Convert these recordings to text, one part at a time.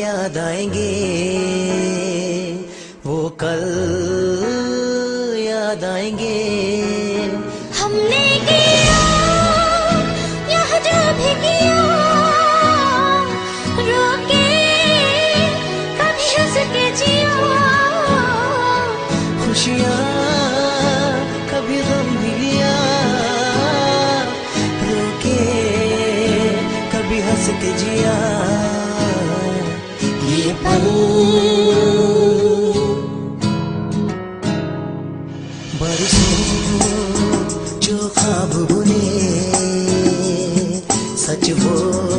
याद आएंगे, वो कल याद आएंगे। हमने किया यह जो भी किया, रोके कभी हंस के जिया, खुशियाँ कभी गम भी लिया, रोके कभी हंस के जिया। ये पल बरसों जो ख्वाब बुने, सच वो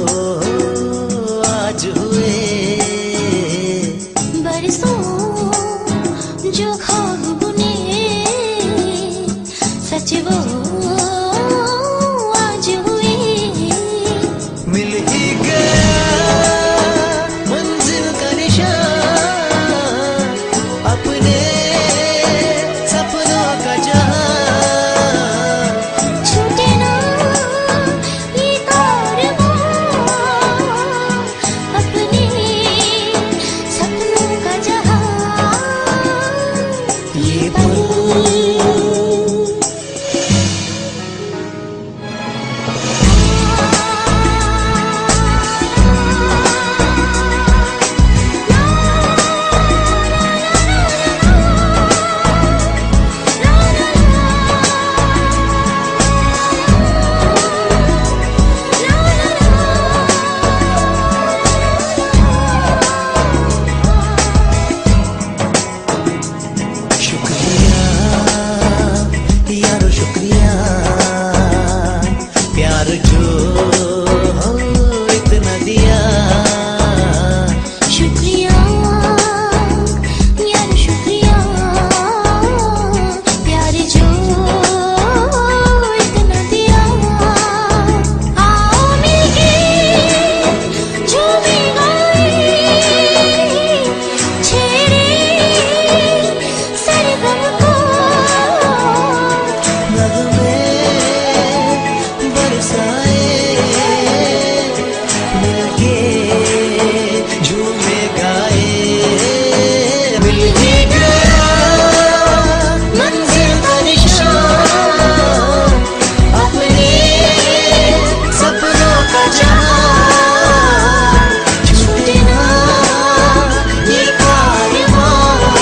आज हुए। बरसों जो ख्वाब बुने, सच वो आज हुए। मिल ही गया मंजिल का निशान, अपने सपनों का जहां। छूटे ना ये कारवां, अपने सपनों का जहां। ये पल शुक्रिया यारो शुक्रिया, प्यार जो इतना दिया। शुक्रिया यार शुक्रिया, प्यार जो इतना दिया। आओ मिलके झूमे गाए, छेड़े सरगम को, नगमे बरसाए, मिलके झूमे गाए। मिल ही गया मंजिल का निशान, अपने सपनों का जहां। छूटे ना ये कारवां,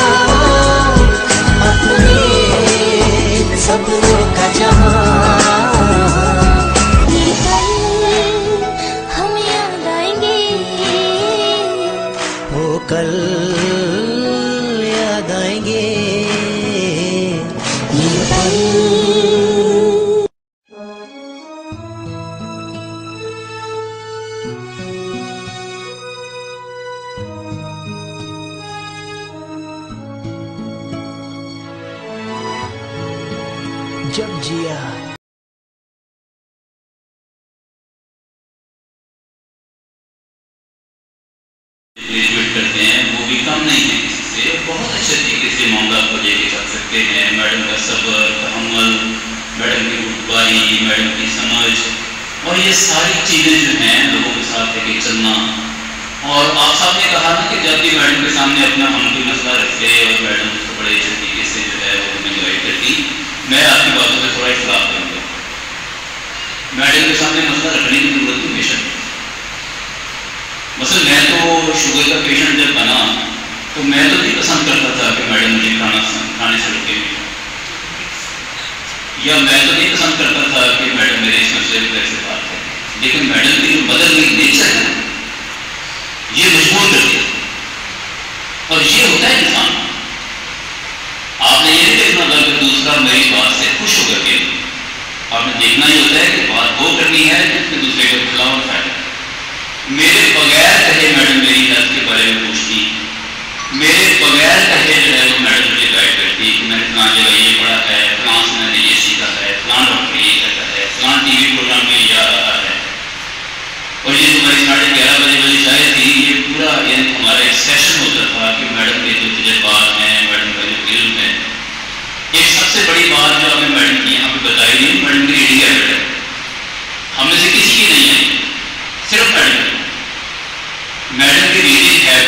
अपने सपनों का जहां। ये पल हम याद आएंगे, वो कल याद आएंगे। ये पल जब जिया। ग्रेजुएट करते हैं वो भी कम नहीं है किसी से, बहुत अच्छे तरीके से मामला को लेके चल सकते हैं। मैडम का सब्र, तहम्मुल, मैडम की रुतबाई, मैडम की समझ, और ये सारी चीज़ें जो हैं लोगों के साथ लेके चलना। और आप साहब ने कहा ना कि जब भी मैडम के सामने अपना हम कोई मसला रखते और मैडम उसको बड़े अच्छे तरीके से जो है वो हमें गाइड करती। मैं आपकी बातों से थोड़ा इख्तिलाफ करूँगा। मैडम के सामने मसला रखने की जरूरत नहीं बेशक। मसल मैं तो शुगर का पेशेंट जब बना तो मैं तो नहीं पसंद करता था कि मैडम मुझे खाने से रोके, या मैं तो नहीं पसंद करता था कि मैडम मेरे इस मसले पर ऐसे बात है। लेकिन मैडम की जो बदल गई नेचर है ये मजबूर कर दिया, और ये होता है इंसान। आपने ये नहीं देखना था कि दूसरा मेरी बात से खुश होकर के, आपने देखना ही होता है कि बात वो करनी है जिसमें दूसरे को खिलाफ फायदा। मेरे बगैर कहे मैडम मेरी हेल्थ के बारे में पूछती, मेरे बगैर कहे जो है वो मैडम मुझे गाइड करती कि मैंने फलां जगह ये पढ़ा है, फलां से मैंने ये सीखा है, फलां डॉक्टर ये कहता है, फलां टीवी प्रोग्राम में ये आ रहा है। और ये तुम्हारी 11:30 बजे वाली शायद थी, ये पूरा यानी हमारा एक सेशन होता था कि मैडम के जो तजुर्बात हैं, मैडम का जो इल्म है। एक सबसे बड़ी बात जो हमें मैडम की यहाँ पे बताई गई, मैडम की रीडिंग हैबिट है। हम में से किसी की नहीं है, सिर्फ मैडम की रीडिंग हैबिट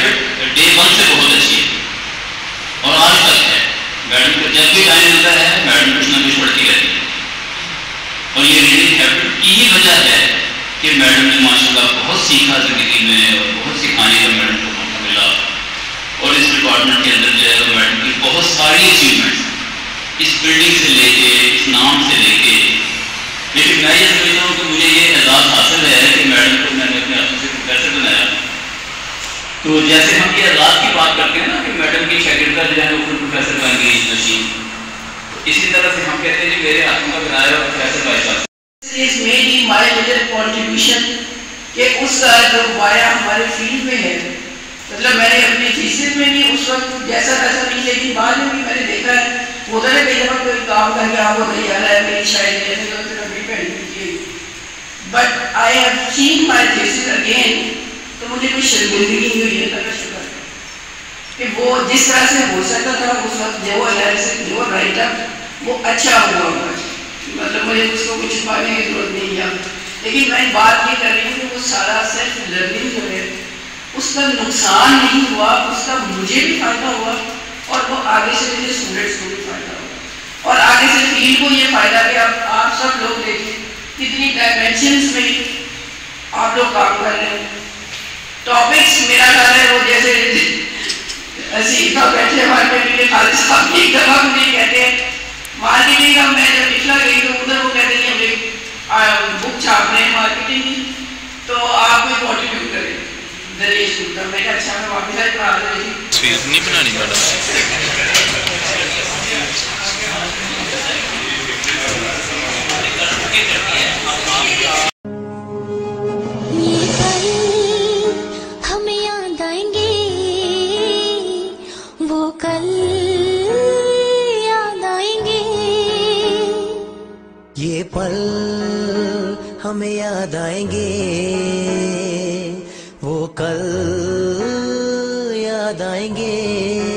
डे 1 से बहुत अच्छी है और आज तक है। मैडम को जब भी टाइम मिलता है मैडम कुछ ना कुछ पढ़ती रहती है और ये रीडिंग हैबिट की ही वजह है कि मैडम ने माशाल्लाह बहुत सीखा ज़िंदगी में और बहुत सिखाने का मैडम को मौका मिला और इस डिपार्टमेंट के अंदर जो है वो मैडम की बहुत सारी अचीवमेंट्स इस बिल्डिंग से लेके इस नाम से लेके। लेकिन मैं ये समझता हूँ कि मुझे ये एजाज़ हासिल है कि मैडम को मैंने अपने हाथों से प्रोफेसर बनाया। तो जैसे हम ये एजाज़ की बात करते हैं ना कि मैडम की शागिर्दा जो है वो प्रोफेसर बन गई नशीन, तो इसी तरह से हम कहते हैं कि मेरे हाथों का बनाया हुआ professor vice chancellor This may be my little contribution कि उसका जो वाया हमारे फील्ड में है, मतलब मैंने अपनी थीसिस में भी उस वक्त जैसा वैसा नहीं, लेकिन बाद में भी मैंने देखा है होता है कई दफ़ा कोई काम करके आपको नहीं आ रहा है मेरी शायद जैसे तो कभी पढ़ी कीजिए, but I have seen my thesis again, तो मुझे कोई शर्मिंदगी नहीं हुई है अल्लाह का शुक्र कि वो जिस तरह से हो सकता था उस वक्त जो एनालिसिस जो राइटअप वो अच्छा हुआ होगा, मतलब मुझे उसको कुछ छुपाने की जरूरत नहीं है। लेकिन मैं बात ये कर रही हूँ कि वो सारा सेल्फ लर्निंग जो है उसका नुकसान नहीं हुआ, उसका मुझे भी फायदा हुआ और वो आगे से मेरे स्टूडेंट्स को भी फायदा हुआ और आगे से फील्ड को ये फायदा कि आप सब लोग देखिए कितनी डायमेंशंस में आप लोग काम कर रहे हैं। टॉपिक्स मेरा ख्याल है वो जैसे सीखा बैठे मार्केटिंग के खालिद साहब एक दफ़ा मुझे कहते हैं मार्केटिंग का, मैं जब निकला गई तो उधर वो कहते हैं हमें बुक छाप रहे हैं मार्केटिंग की, तो आप कोई कॉन्ट्रीब्यूट करें दरिया स्कूल का। मैं अच्छा मैं वापस आई पढ़ा रही थी नहीं बनानी ये पल हमें याद आएंगे, वो कल याद आएंगे।